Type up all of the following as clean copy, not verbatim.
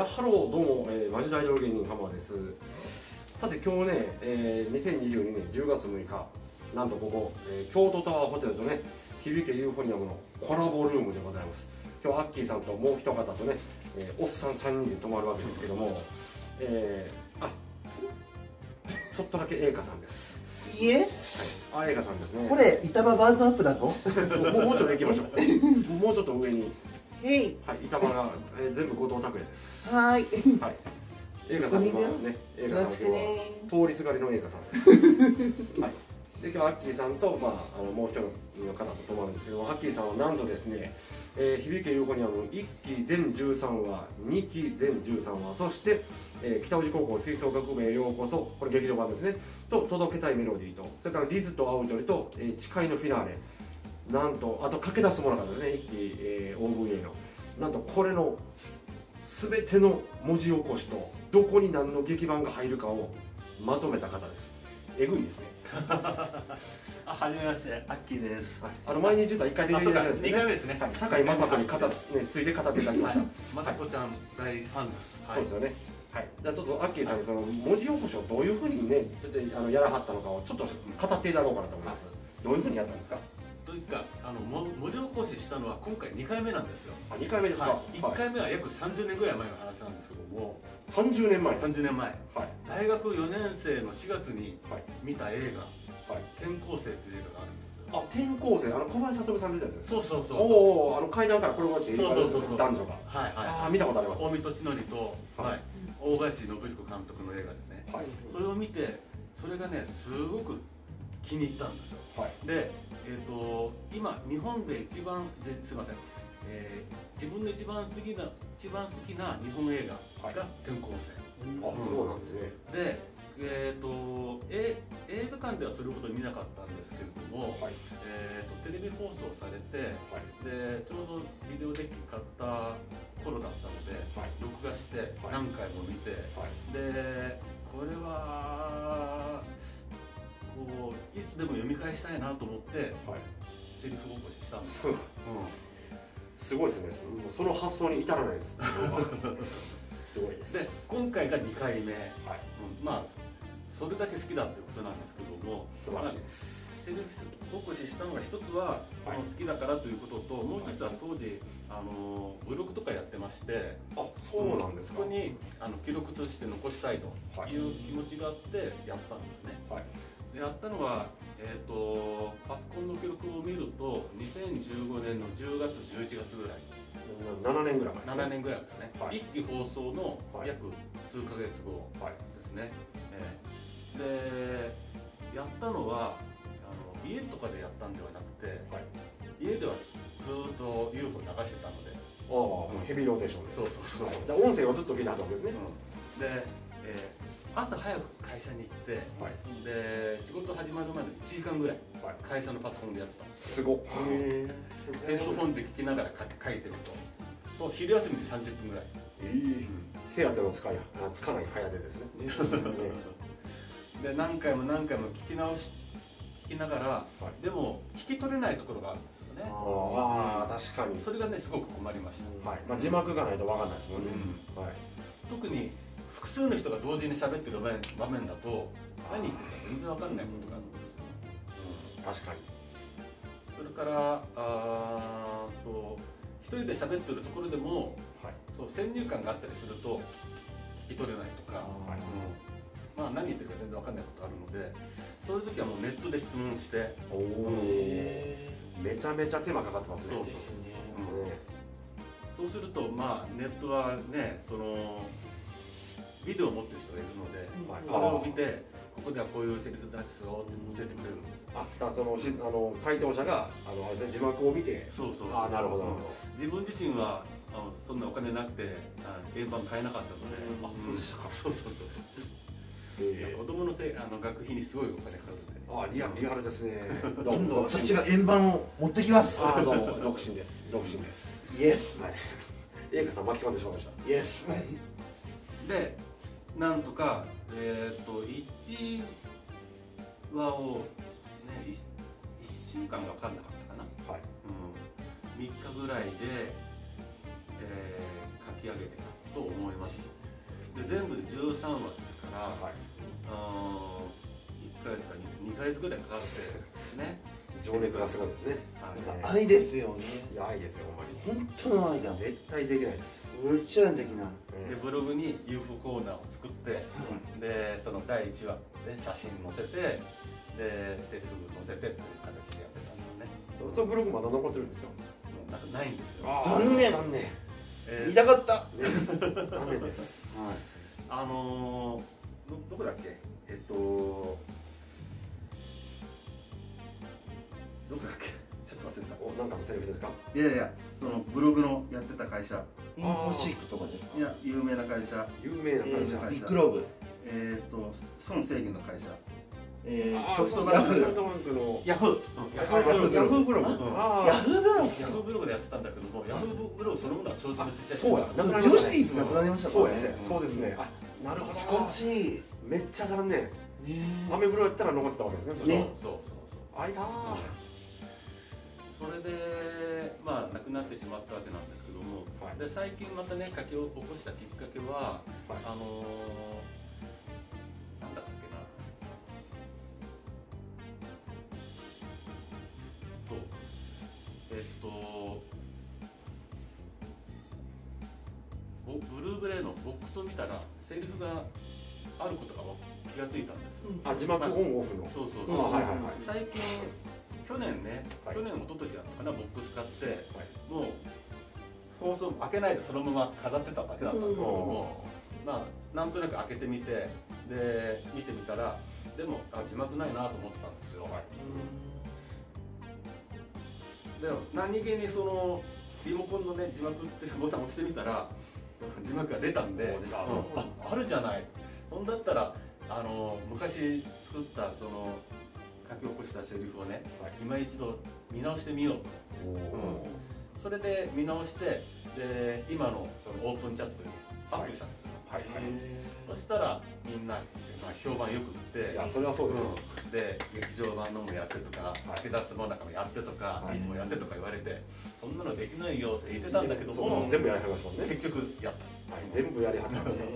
ハロー、どうも、マジ大道芸人浜です。さて、今日ね、2022年10月6日、なんとここ、京都タワーホテルとね、響けユーフォニアムのコラボルームでございます。今日、アッキーさんともう一方とね、おっさん3人で泊まるわけですけども、ちょっとだけ栄華さんです。 いえ、 はい、栄華さんですね。 これ板場バージョンアップだぞ。 もうちょっと行きましょう。もうちょっと上に。 へい。 はい、板場が、全部後藤拓也です。 はい。 はい。映画さんはね、映画さんは通りすがりの映画さんです。はい。で今日アッキーさんともう一人の方と泊まるんですけど、アッキーさんはなんとですね、響けユーフォニアム1期全13話、2期全13話、そして、北宇治高校吹奏楽部へようこそ、これ劇場版ですね。と届けたいメロディーと、それからリズと青鳥と、誓いのフィナーレ、なんとあと駆け出すものがですね、1期、OVA のなんとこれの全ての文字起こしとどこに何の劇版が入るかをまとめた方です。えぐいですね。 はじめまして、アッキーです。 前に実は1回出ていただいたんですね。 2回目ですね。 堺雅子について語っていただきました。 雅子ちゃん大ファンです。 そうですよね。はい。じゃあちょっとアッキーさんにその文字起こしをどういうふうにね、ちょっとやらはったのかをちょっと語っていただこうかなと思います。どういうふうにやったんですか。 というか文字起こししたのは今回2回目なんですよ。 2回目ですか。 1回目は約30年ぐらい前の話なんですけども。 30年前。 30年前。 はい。 大学4年生の4月に見た映画。転校生っていう映画があるんですよ。 転校生、小林聡美さん出たやつですか。 そう。 おお、階段から転がっている男女が。 はい。 見たことあります。 大見敏則と大林信彦監督の映画ですね。それを見て、それがねすごく気に入ったんですよ。で、今日本で一番すいません、自分の一番好きな日本映画が転校生。 そうなんですね。 で、映画館ではそれほど見なかったんですけれども、テレビ放送されて、でちょうどビデオデッキ買った頃だったので、録画して何回も見て、でこれは。いつでも読み返したいなと思って、セリフ起こししたんです。 すごいですね。その発想に至らないです。すごいです。 で、今回が2回目。それだけ好きだってことなんですけども、 素晴らしいです。 セリフ起こししたのが一つは好きだからということと、もう一つは当時ブログとかやってまして、 そうなんですか。 そこに記録として残したいという気持ちがあってやったんですね。やったのは、パソコンの記録を見ると2015年の10月11月ぐらい、 7年ぐらい前、 7年ぐらいですね。1期放送の約数ヶ月後ですね。でやったのは家とかでやったんではなくて、家ではずっと UFO 流してたので、 ヘビーローテーションで。 そう音声をずっと聞いてはったわけですね。 で朝早く会社に行って、で仕事始まるまで1時間ぐらい会社のパソコンでやってた。 すごっ。 ヘッドホンで聞きながら書いてると昼休みで30分ぐらい。 手当のつかない早手ですね。 で何回も聞きながら、でも聞き取れないところがあるんですよね。 確かに。 それがねすごく困りました。 字幕がないと分かんないですもんね。 特に複数の人が同時に喋ってる場面だと何言ってるか全然分かんないことがあるんですよ。 確かに。 それから一人で喋ってるところでも、先入観があったりすると聞き取れないとか、何言ってるか全然分かんないことあるので、そういう時はもうネットで質問して。 めちゃめちゃ手間かかってますね。 そうするとネットはねビデオを持ってる人がいるので、それを見てここではこういうセリフですよって教えてくれるんですよ。 回答者が字幕を見て。なるほど。 自分自身はそんなお金なくて円盤買えなかったので。 そうでしたか。 そう。子供の学費にすごいお金かかるんで。 リアルですね。 今度私が円盤を持ってきます。 どうも独身です。 イエス。 映画さん巻き込んでしまいました。 イエス。 でなんとか1話をね1週間が分かんなかったかな。3日ぐらいで書き上げてたと思います。で全部で13話ですから、1ヶ月か 2ヶ月ぐらいかかってね。 情熱がすごいですね。 愛ですよね。 いや、愛ですよ、ほんまに。 本当の愛だ。 絶対できないです。 うちらできない。 でブログに UFO コーナーを作って、でその第1話で写真載せて、でセリフ載せてっていう形でやってたんですね。 そのブログまだ残ってるんですか？ ないんですよ。 残念。 残念。 見たかった。 残念です。 どこだっけ？どこだっけ？ちょっと忘れた。 なんかのセリフですか？ いやいや、そのブログのやってた会社。 インフォシークとかですか？ いや、有名な会社。 有名な会社。 ビッグローブ。 孫正義の会社。 ソフトバンクのヤフーブログ。 ヤフーブログでやってたんだけども、ヤフーブログそのものは消滅して。 そうや。 ジオシティーズなくなりましたからね。 そうですね。あ、なるほど。 懐かしい。 めっちゃ残念。アメブロやったら残ってたわけですね。 そう。 あいた。 それでまあ亡くなってしまったわけなんですけども、で最近またね書き起こしたきっかけは、なんだったっけな、ブルーブレイのボックスを見たらセリフがあることが気がついたんです。 あ、字幕オンオフの。 そう。最近去年ね、去年一昨年だったかな、ボックス買ってもう放送開けないでそのまま飾ってただけだったんですけども、まあなんとなく開けてみて、で見てみたら、でも字幕ないなと思ってたんですよ。でも何気にそのリモコンのね字幕っていうボタンを押してみたら字幕が出たんで、あるじゃない。そんだったら昔作ったその書き起こしたセリフをね、今一度見直してみようと。それで見直して、で今のそのオープンチャットにアップしたんですよ。そしたらみんな評判よくって、 いや、それはそうですよ。 で劇場版のもやってとか、竹田も中もやってとか、いつもやってとか言われて、そんなのできないよって言ってたんだけども、 全部やりはりましたもんね。 結局やった。 全部やりはりました。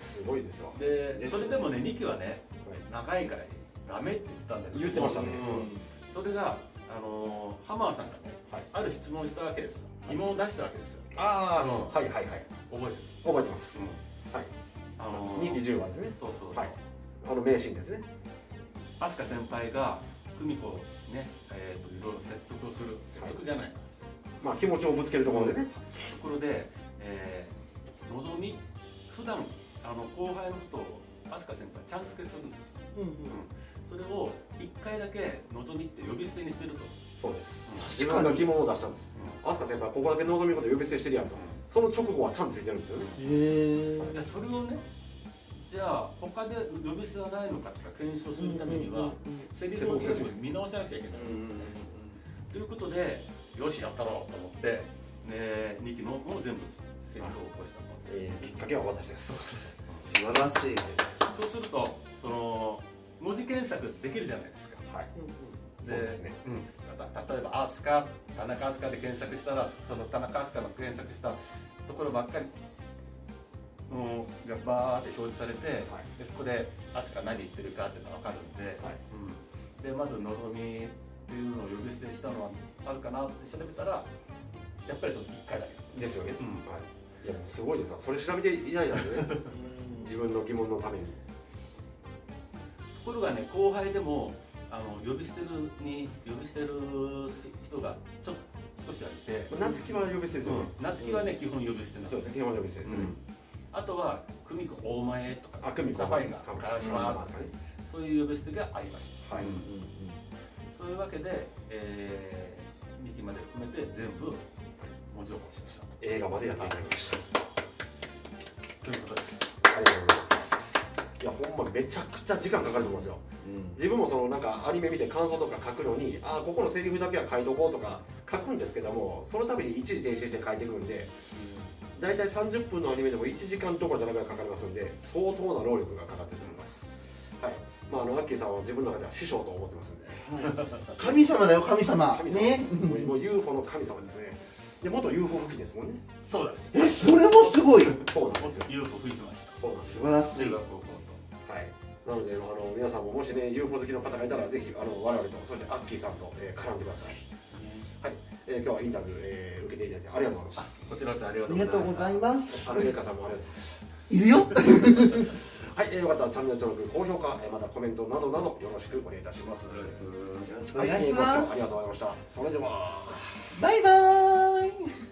すごいですよ。 でそれでもね2期はね長いからダメって言ったんだけど、 言ってましたね。 それがハマーさんがね、ある質問をしたわけです。疑問を出したわけですよ。 はい。覚えてます。はい。2期10話ですね。 そう。 名シーンですね。 飛鳥先輩が久美子をね、いろいろ説得をする、説得じゃない。 まあ気持ちをぶつけるところでね。 ところで、のぞみ、普段後輩のことを飛鳥先輩ちゃん付けするんです。それを1回だけのぞみって呼び捨てにしてると。 そうです。自分が疑問を出したんです。飛鳥先輩ここだけのぞみのこと呼び捨てしてるやんと。その直後はちゃんついてるんですよね。 それをね、じゃあ他で呼び捨てはないのかとか検証するためにはセリフを全部見直さなくちゃいけない。ということで、よしやったろうと思って、2期のも全部セリフを起こしたと。 きっかけは私です。 素晴らしい。 そうするとその文字検索できるじゃないですか。で、例えば田中飛鳥で検索したら、その田中飛鳥の検索したところばっかりがバーって表示されて、でそこで飛鳥何言ってるかっていうのが分かるんで、でまずのぞみっていうのを呼び捨てしたのはあるかなって調べたら、やっぱりその1回だけですよね。いやすごいですわ。それ調べていないのでね。自分の疑問のために。 ところがね、後輩でも呼び捨てる人が少しはいて、 夏希は呼び捨てですよね。 夏希はね基本呼び捨てなんです。 そうです。基本呼び捨てですね。 あとは久美子大前とか、 久美子サファイが川島とかね、そういう呼び捨てがありました。そういうわけで2期まで含めて全部文字起こしました。 映画までやっていただきました。 ということです。 ありがとうございます。いやほんまめちゃくちゃ時間かかると思うんですよ。自分もそのなんかアニメ見て感想とか書くのに、ここのセリフだけは書いとこうとか書くんですけども、そのために一時停止して書いてくるんで、大体30分のアニメでも1時間どころじゃないぐらいかかりますんで、相当な労力がかかってると思います。はい。まあアッキーさんは自分の中では師匠と思ってますんで。 神様だよ神様。ね。 もう UFO の神様ですね。 で元 UFO 付近ですもんね。 そうです。 それもすごい。 そうなんですよ。 UFO 吹いてました。 そうなんです。 素晴らしい。 中学高校と。 はい。なので皆さんももしね UFO 好きの方がいたらぜひ我々とそしてアッキーさんと絡んでください。はい。今日はインタビュー受けていただいてありがとうございました。 こちらこそありありがとうございます。 メーカーさんもありがとうございます。 いるよ。 はい、よかったらチャンネル登録、高評価、またコメントなどなどよろしくお願いいたします。 よろしくお願いします。 ありがとうございました。それでは。 バイバーイ。